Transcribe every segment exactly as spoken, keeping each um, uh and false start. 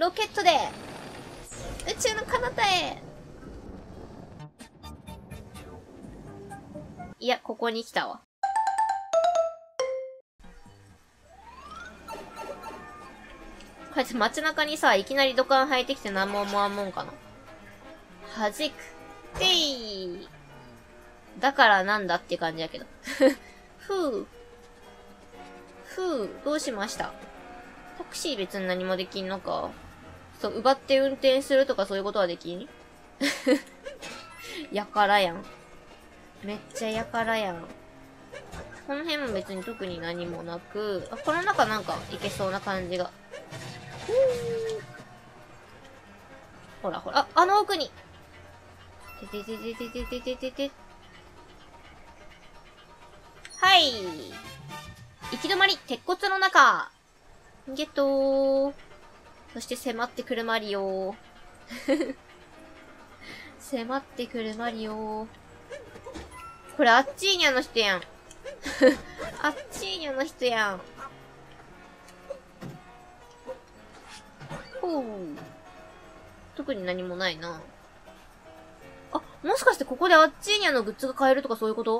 ロケットで宇宙の彼方へ。いや、ここに来たわ。こいつ街中にさ、いきなり土管入ってきて何も思わんもんかな。弾く。てい。だからなんだって感じやけど。ふう。ふう、どうしました？タクシー別に何もできんのか。そう、奪って運転するとかそういうことはできん？やからやん。めっちゃやからやん。この辺も別に特に何もなく、あ、この中なんかいけそうな感じが。ほらほら、あ、あの奥に。てててててててててて。はい。行き止まり、鉄骨の中。ゲットー。そして迫ってくるマリオ。迫ってくるマリオ。これあっちーにゃの人やん。あっちーにゃの人やん。ほう。特に何もないな。あ、もしかしてここであっちーにゃのグッズが買えるとかそういうこと？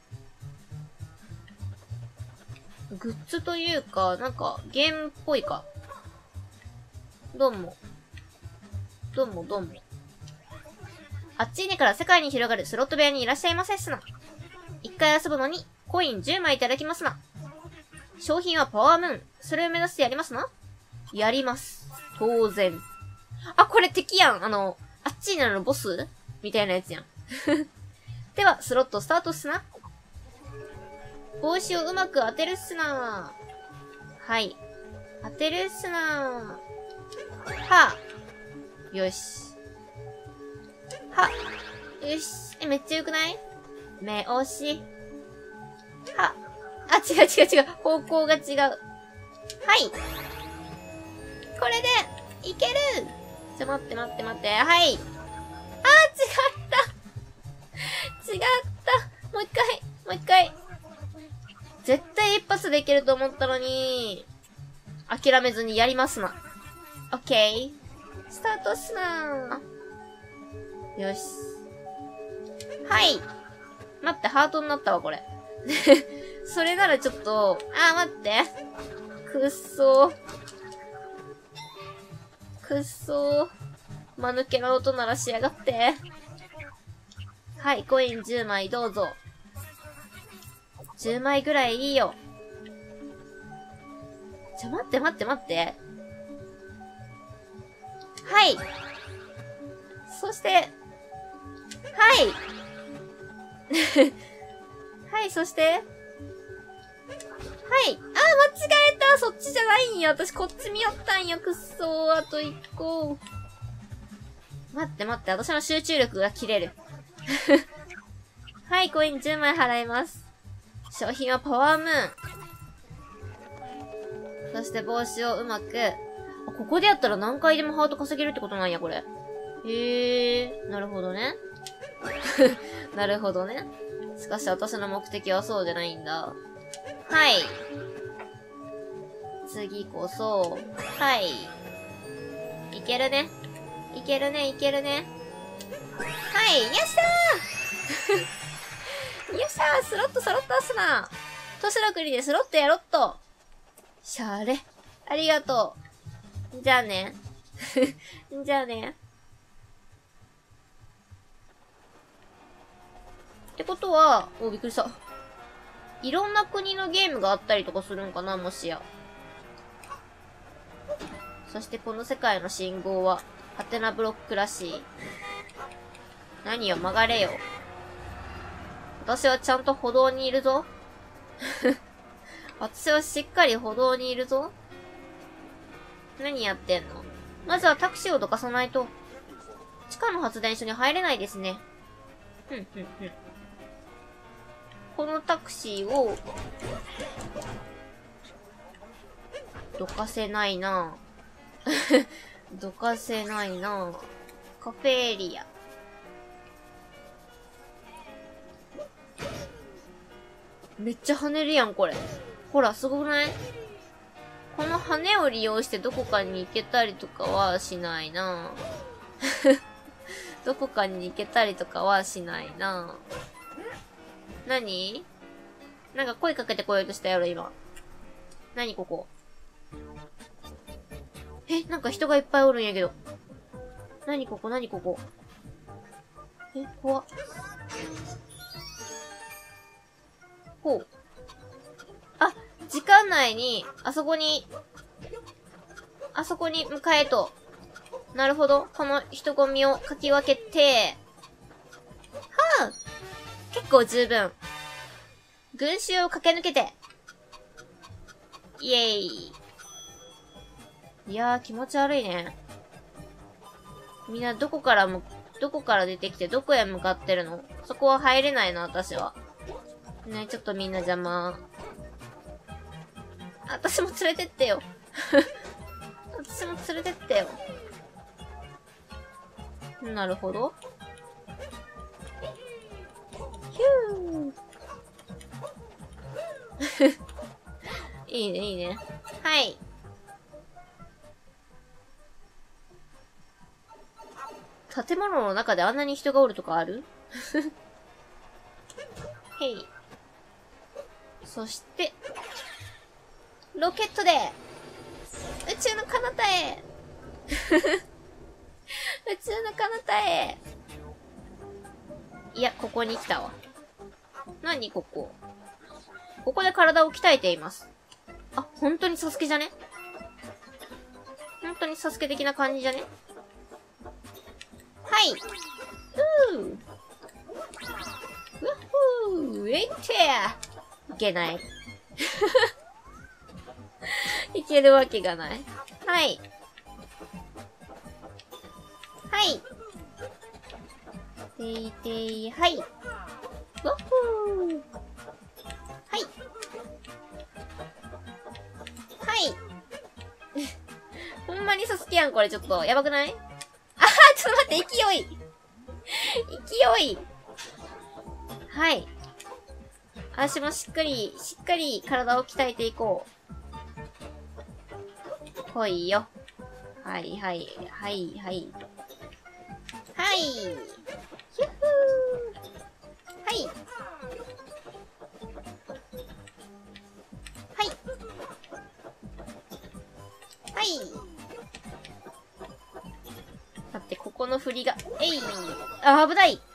グッズというか、なんか、ゲームっぽいか。どうも。どうもどうも。あっちーにから世界に広がるスロット部屋にいらっしゃいませっすな。一回遊ぶのに、コインじゅうまいいただきますな。商品はパワームーン。それを目指してやりますな。やります。当然。あ、これ敵やん。あの、あっちーにゃのボスみたいなやつやん。では、スロットスタートっすな。帽子をうまく当てるっすな。はい。当てるっすな。はぁ。よし。はっ。よし。え、めっちゃよくない？目押し。はっ。あ、違う違う違う。方向が違う。はい。これで、いける！ちょ、待って待って待って。はい。あー、違った。違った。もう一回。もう一回。絶対一発でいけると思ったのに、諦めずにやりますな。オッケー。スタートっすなー。よし。はい。待って、ハートになったわ、これ。それならちょっと、あー、待って。くっそー。くっそー。間抜けな音鳴らしやがって。はい、コインじゅうまいどうぞ。じゅうまいぐらいいいよ。ちょ、待って待って待って。はい。そして、はい。はい、そして、はい。あー、間違えた。そっちじゃないんや。私こっち見よったんや。くっそー。あと一個。待って待って。私の集中力が切れる。はい、コインじゅうまい払います。商品はパワームーン。そして帽子をうまく。あ、ここでやったら何回でもハート稼げるってことなんや、これ。へえー。なるほどね。なるほどね。しかし私の目的はそうじゃないんだ。はい。次こそ。はい。いけるね。いけるね、いけるね。はい。よっしゃーよっしゃースロット揃ったっすな。都市の国でスロットやろっと。しゃーれ。ありがとう。じゃあね。じゃあね。ってことは、お、びっくりした。いろんな国のゲームがあったりとかするんかな、もしや。そしてこの世界の信号は、ハテナブロックらしい。何よ、曲がれよ。私はちゃんと歩道にいるぞ。私はしっかり歩道にいるぞ。何やってんの？まずはタクシーをどかさないと。地下の発電所に入れないですね。ふんふんふん。このタクシーを、どかせないなぁ。どかせないなぁ。カフェエリア。めっちゃ跳ねるやん、これ。ほら、すごくない？ この羽を利用してどこかに行けたりとかはしないなどこかに行けたりとかはしないな何？なんか声かけてこようとしたやろ、今。何ここ。え、なんか人がいっぱいおるんやけど。何ここ、何ここ。え、怖っ。ほう。あ、時間内に、あそこに、あそこに向かえと。なるほど。この人混みをかき分けて、はぁ、結構十分。群衆を駆け抜けて。イエーイ。いやー、気持ち悪いね。みんなどこからも、どこから出てきてどこへ向かってるの？そこは入れないな、私は。ね、ちょっとみんな邪魔。私も連れてってよ。私も連れてってよ。なるほど。ヒュー。いいね、いいね。はい。建物の中であんなに人がおるとかある？へい。そして、ロケットで、宇宙の彼方へ宇宙の彼方へ。いや、ここに来たわ。何ここ。ここで体を鍛えています。あ、本当にサスケじゃね？本当にサスケ的な感じじゃね？はい。うー。うふー。えいってー。いけない。いけるわけがない。はい。はい。ていてい、はい。わっふー。はい。はい。ほんまにサスケやん、これちょっと。やばくない？あはちょっと待って、勢い勢いはい。私もしっかり、しっかり体を鍛えていこう。来いよ。はいはい、はいはい。はい。ひゅっふー。はい。はい。はい。待って、ここの振りが、えい。あ、危ない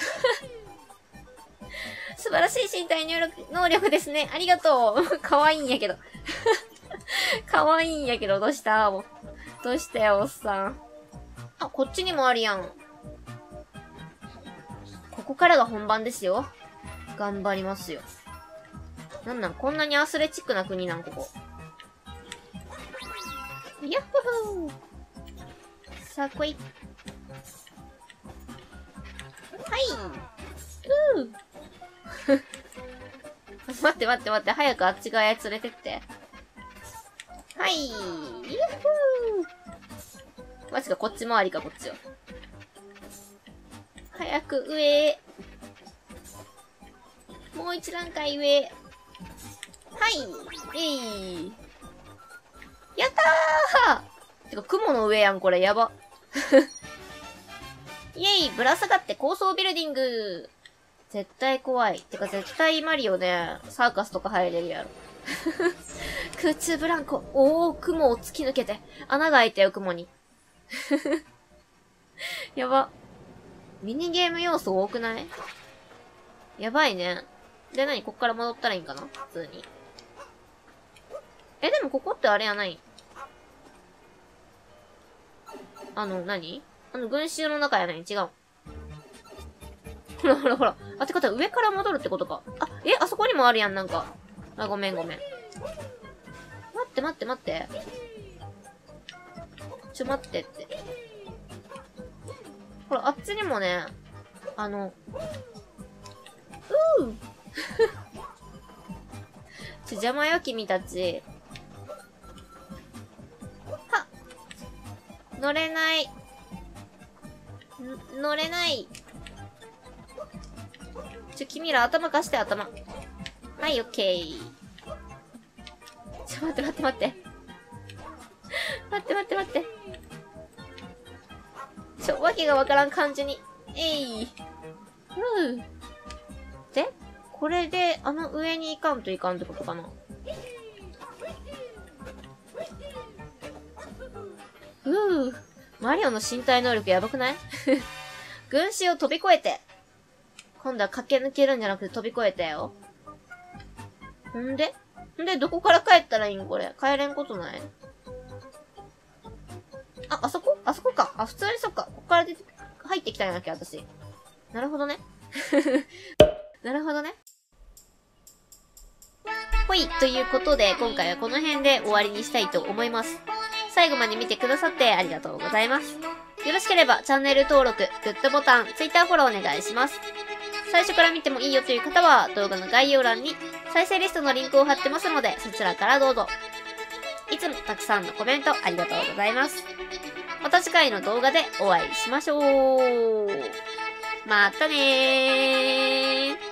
素晴らしい身体入力能力ですね。ありがとう。かわいいんやけど。かわいいんやけど、どうしたどうしたよ、おっさん。あ、こっちにもあるやん。ここからが本番ですよ。頑張りますよ。なんなん、こんなにアスレチックな国なん、ここ。やっほー。さあ、来い。はい。うー。待って待って待って、早くあっち側へ連れてって。はい。ゆっふー。マジか、こっち回りか、こっちを。早く上へ。もう一段階上へ。はい。えい。やったー！てか、雲の上やん、これ、やば。イェイ！ぶら下がって高層ビルディング！絶対怖い。てか、絶対マリオね、サーカスとか入れるやろ。空中ブランコ。おー、雲を突き抜けて。穴が開いたよ、雲に。やば。ミニゲーム要素多くない？やばいね。で、なにこっから戻ったらいいんかな普通に。え、でもここってあれやない？あの、何？あの、群衆の中やない？違う。ほらほらほら。あ、てか、上から戻るってことか。あ、え、あそこにもあるやん、なんか。あ、ごめんごめん。待って待って待って。ちょ、待ってって。ほら、あっちにもね、あの、うーちょ、邪魔よ、君たち。はっ乗れない。乗れない。ちょ、君ら頭貸して、頭。はい、オッケー。ちょ、待って待って待って。 待って待って待って。ちょ、わけがわからん感じに。えい。ふう。で、これで、あの上に行かんといかんってことかな。ふう。マリオの身体能力やばくない？群衆を飛び越えて。今度は駆け抜けるんじゃなくて飛び越えたよ。んでんで、どこから帰ったらいいんこれ。帰れんことない？あ、あそこあそこか。あ、普通にそっか。ここから出て、入ってきたんやなきゃ、私。なるほどね。なるほどね。ほい。ということで、今回はこの辺で終わりにしたいと思います。最後まで見てくださってありがとうございます。よろしければチャンネル登録、グッドボタン、Twitter フォローお願いします。最初から見てもいいよという方は動画の概要欄に再生リストのリンクを貼ってますのでそちらからどうぞ。いつもたくさんのコメントありがとうございます。また次回の動画でお会いしましょう。またねー。